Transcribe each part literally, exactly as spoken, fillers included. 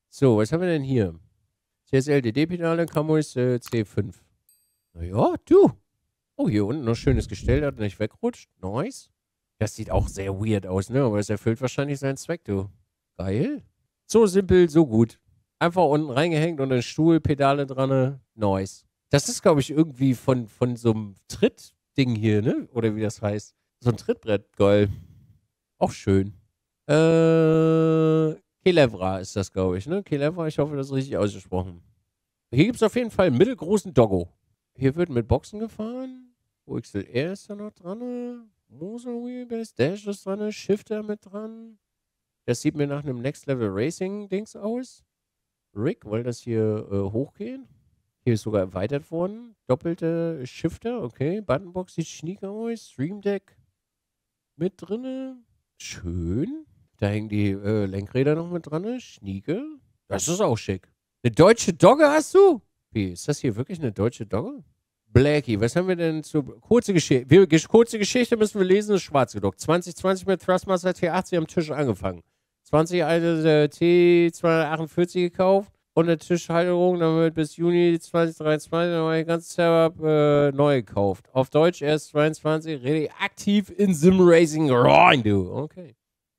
So, was haben wir denn hier? C S L D D-Pedale, Camus äh, C fünf. Naja, du. Oh, hier unten noch schönes Gestell, das nicht wegrutscht. Nice. Das sieht auch sehr weird aus, ne? Aber es erfüllt wahrscheinlich seinen Zweck, du. Geil. So simpel, so gut. Einfach unten reingehängt und ein Stuhl, Pedale dran. Nice. Das ist, glaube ich, irgendwie von, von so einem Trittding hier, ne? Oder wie das heißt. So ein Trittbrett. Geil. Auch schön. Äh, Kelevra ist das, glaube ich, ne? Kelevra, ich hoffe, das ist richtig ausgesprochen. Hier gibt es auf jeden Fall einen mittelgroßen Doggo. Hier wird mit Boxen gefahren. O X L R ist da noch dran. Moser Wheelbase, Dash ist dran. Shifter mit dran. Das sieht mir nach einem Next Level Racing Dings aus. Rig, weil das hier äh, hochgehen. Hier ist sogar erweitert worden. Doppelte Shifter, okay. Buttonbox sieht schniek aus. Stream Deck mit drinne. Schön. Da hängen die äh, Lenkräder noch mit dran. Schnieke. Das ist auch schick. Eine deutsche Dogge hast du? Wie, ist das hier wirklich eine deutsche Dogge? Blackie, was haben wir denn zu... Kurze Geschichte. Wir, kurze Geschichte müssen wir lesen, ist schwarz gedruckt. zwanzig zwanzig mit Thrustmaster T achtzig am Tisch angefangen. zwanzig alte äh, T zweihundertachtundvierzig gekauft und eine Tischhalterung, damit bis Juni zwanzig dreiundzwanzig nochmal den ganzen Setup äh, neu gekauft. Auf Deutsch erst zweiundzwanzig, richtig aktiv in Sim Racing rein, du. Okay.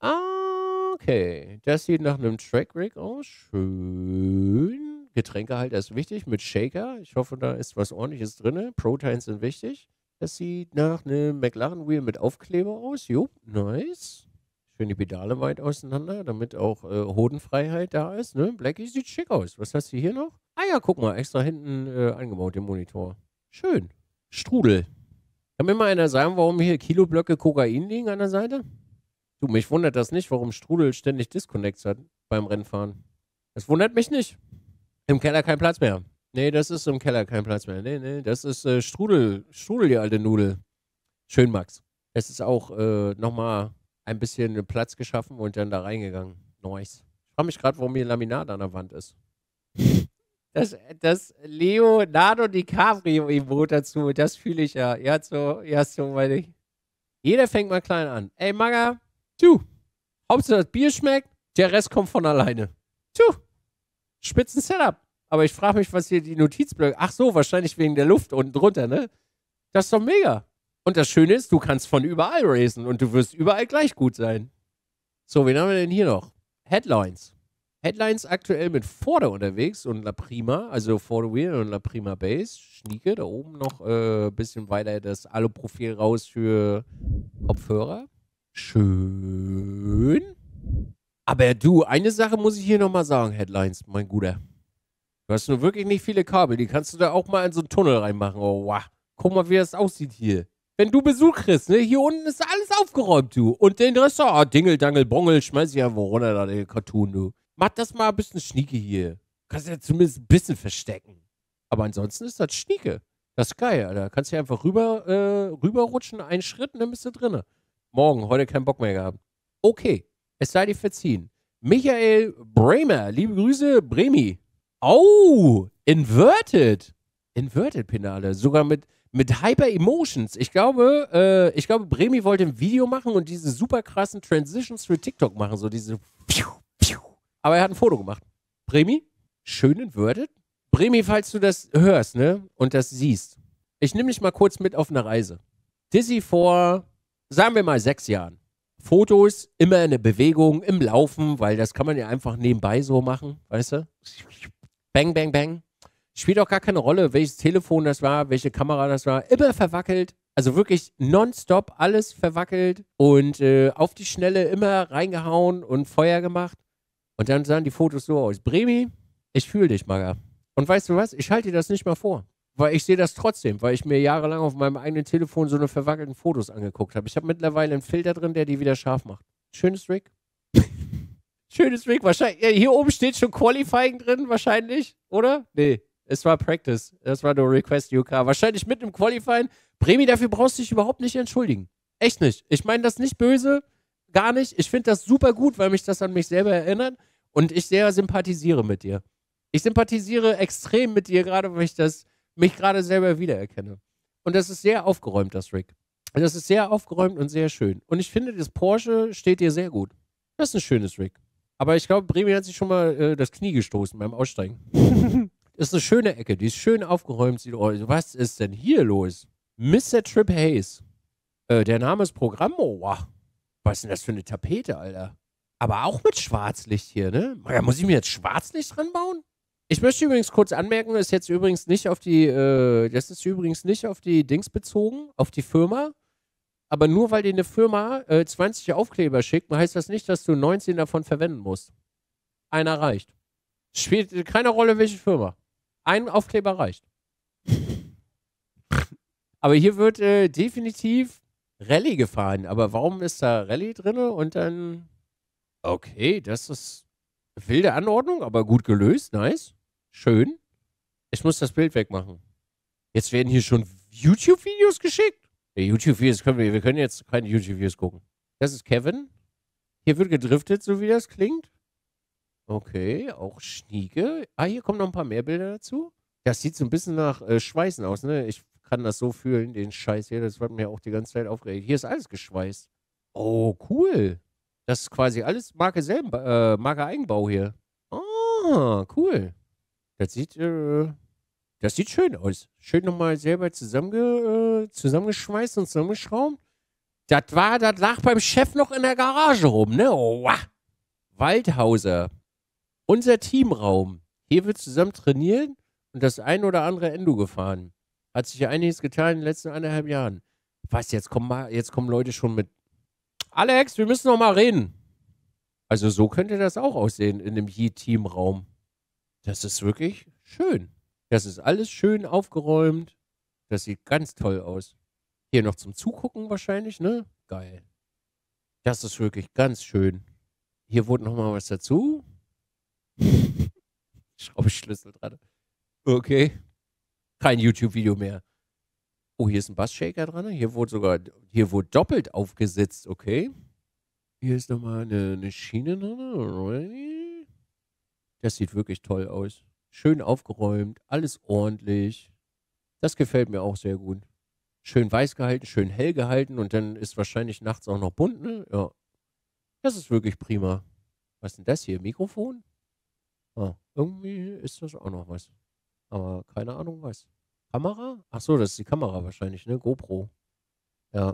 Okay. Das sieht nach einem Track Rig aus. Schön. Getränkehalter ist wichtig mit Shaker. Ich hoffe, da ist was Ordentliches drin. Proteins sind wichtig. Das sieht nach einem McLaren Wheel mit Aufkleber aus. Jo, nice. Schön die Pedale weit auseinander, damit auch äh, Hodenfreiheit da ist. Ne? Blackie sieht schick aus. Was hast du hier noch? Ah ja, guck mal, extra hinten äh, eingebaut, den Monitor. Schön. Strudel. Kann mir mal einer sagen, warum hier Kiloblöcke Kokain liegen an der Seite? Du, mich wundert das nicht, warum Strudel ständig Disconnects hat beim Rennfahren. Das wundert mich nicht. Im Keller kein Platz mehr. Nee, das ist im Keller kein Platz mehr. Nee, nee, das ist äh, Strudel. Strudel, die alte Nudel. Schön, Max. Es ist auch äh, nochmal ein bisschen Platz geschaffen und dann da reingegangen. Nice. Ich frage mich gerade, warum hier Laminat an der Wand ist. Das, das Leonardo DiCaprio-Emote dazu, das fühle ich ja. Ja, so, ja, so, meine ich. Jeder fängt mal klein an. Ey, Maga, du, Hauptsache das Bier schmeckt, der Rest kommt von alleine. Tu. Spitzen Setup. Aber ich frage mich, was hier die Notizblöcke... Ach so, wahrscheinlich wegen der Luft unten drunter, ne? Das ist doch mega. Und das Schöne ist, du kannst von überall racen und du wirst überall gleich gut sein. So, wen haben wir denn hier noch? Headlines. Headlines aktuell mit Vorder unterwegs und La Prima, also Vorder Wheel und La Prima Base. Schnieke, da oben noch ein äh, bisschen weiter das Aluprofil raus für Kopfhörer. Schön. Aber du, eine Sache muss ich hier nochmal sagen, Headlines, mein Guter. Du hast nur wirklich nicht viele Kabel, die kannst du da auch mal in so einen Tunnel reinmachen. Oh, wow. Guck mal, wie das aussieht hier. Wenn du Besuch kriegst, ne, hier unten ist alles aufgeräumt, du. Und den Rest, ah, Dingel, Dangel, Bongel, schmeiß ich einfach runter, da, den Cartoon, du. Mach das mal ein bisschen schnieke hier. Kannst ja zumindest ein bisschen verstecken. Aber ansonsten ist das schnieke. Das ist geil, Alter. Kannst hier einfach rüber, äh, rüberrutschen, einen Schritt und dann bist du drinne. Morgen, heute keinen Bock mehr gehabt. Okay. Es sei dir verziehen. Michael Bremer, liebe Grüße, Bremi. Oh, Inverted. Inverted-Pedale, sogar mit, mit Hyper Emotions. Ich glaube, äh, ich glaube, Bremi wollte ein Video machen und diese super krassen Transitions für TikTok machen, so diese aber er hat ein Foto gemacht. Bremi, schön inverted. Bremi, falls du das hörst, ne, und das siehst. Ich nehme dich mal kurz mit auf eine Reise. Dizzy vor, sagen wir mal, sechs Jahren. Fotos, immer in der Bewegung, im Laufen, weil das kann man ja einfach nebenbei so machen, weißt du? Bang, bang, bang. Spielt auch gar keine Rolle, welches Telefon das war, welche Kamera das war. Immer verwackelt. Also wirklich nonstop alles verwackelt und äh, auf die Schnelle immer reingehauen und Feuer gemacht. Und dann sahen die Fotos so aus. Bremi, ich fühle dich, Maga. Und weißt du was? Ich halte dir das nicht mal vor. Weil ich sehe das trotzdem, weil ich mir jahrelang auf meinem eigenen Telefon so eine verwackelten Fotos angeguckt habe. Ich habe mittlerweile einen Filter drin, der die wieder scharf macht. Schönes Rig. Schönes Rig. Wahrscheinlich, ja, hier oben steht schon Qualifying drin, wahrscheinlich, oder? Nee, es war Practice. Das war nur Request U K. Wahrscheinlich mit einem Qualifying. Bremi, dafür brauchst du dich überhaupt nicht entschuldigen. Echt nicht. Ich meine das nicht böse, gar nicht. Ich finde das super gut, weil mich das an mich selber erinnert und ich sehr sympathisiere mit dir. Ich sympathisiere extrem mit dir, gerade weil ich das mich gerade selber wiedererkenne. Und das ist sehr aufgeräumt, das Rig. Das ist sehr aufgeräumt und sehr schön. Und ich finde, das Porsche steht dir sehr gut. Das ist ein schönes Rig. Aber ich glaube, Bremi hat sich schon mal äh, das Knie gestoßen beim Aussteigen. Ist eine schöne Ecke, die ist schön aufgeräumt. Sieht, oh, was ist denn hier los? Mister Trip Hayes. Äh, der Name ist Programm. Oh, wow. Was ist denn das für eine Tapete, Alter? Aber auch mit Schwarzlicht hier, ne? Ja, muss ich mir jetzt Schwarzlicht dran bauen? Ich möchte übrigens kurz anmerken, das ist jetzt übrigens nicht auf die, äh, das ist übrigens nicht auf die Dings bezogen, auf die Firma. Aber nur weil dir eine Firma äh, zwanzig Aufkleber schickt, heißt das nicht, dass du neunzehn davon verwenden musst. Einer reicht. Spielt keine Rolle, welche Firma. Ein Aufkleber reicht. Aber hier wird äh, definitiv Rallye gefahren. Aber warum ist da Rallye drin? Und dann. Okay, das ist wilde Anordnung, aber gut gelöst. Nice. Schön. Ich muss das Bild wegmachen. Jetzt werden hier schon YouTube-Videos geschickt. Ja, YouTube-Videos können wir. Wir können jetzt keine YouTube-Videos gucken. Das ist Kevin. Hier wird gedriftet, so wie das klingt. Okay, auch Schnieke. Ah, hier kommen noch ein paar mehr Bilder dazu. Das sieht so ein bisschen nach äh, Schweißen aus, ne? Ich kann das so fühlen, den Scheiß hier. Das wird mir auch die ganze Zeit aufgeregt. Hier ist alles geschweißt. Oh, cool. Das ist quasi alles Marke selben, äh, Marke Eigenbau hier. Ah, cool. Das sieht, äh, das sieht schön aus. Schön nochmal selber zusammenge, äh, zusammengeschweißt und zusammengeschraubt. Das war, das lag beim Chef noch in der Garage rum, ne? Oh, wow. Waldhauser. Unser Teamraum. Hier wird zusammen trainiert und das ein oder andere Endo gefahren. Hat sich ja einiges getan in den letzten eineinhalb Jahren. Was, jetzt kommen, mal, jetzt kommen Leute schon mit. Alex, wir müssen noch mal reden. Also so könnte das auch aussehen in dem Yi-Teamraum. Das ist wirklich schön. Das ist alles schön aufgeräumt. Das sieht ganz toll aus. Hier noch zum Zugucken wahrscheinlich, ne? Geil. Das ist wirklich ganz schön. Hier wurde noch mal was dazu. Schraubenschlüssel dran. Okay. Kein YouTube-Video mehr. Oh, hier ist ein Bassshaker dran. Hier wurde sogar, hier wurde doppelt aufgesetzt, okay. Hier ist nochmal eine, eine Schiene drin. Das sieht wirklich toll aus. Schön aufgeräumt, alles ordentlich. Das gefällt mir auch sehr gut. Schön weiß gehalten, schön hell gehalten und dann ist wahrscheinlich nachts auch noch bunt, ne? Ja. Das ist wirklich prima. Was ist denn das hier? Mikrofon? Ah, irgendwie ist das auch noch was. Aber keine Ahnung was. Kamera? Ach so, das ist die Kamera wahrscheinlich, ne? GoPro. Ja.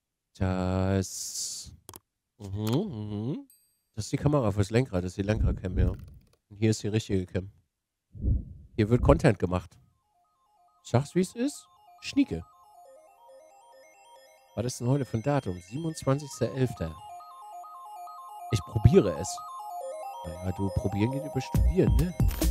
Das. Mhm, mhm. Das ist die Kamera fürs Lenkrad. Das ist die Lenkradcam, ja. Und hier ist die richtige Cam. Hier wird Content gemacht. Ich sag's, wie es ist. Schnieke. Was ist denn heute für ein Datum? siebenundzwanzigster elfter Ich probiere es. Naja, du probieren geht über studieren, ne?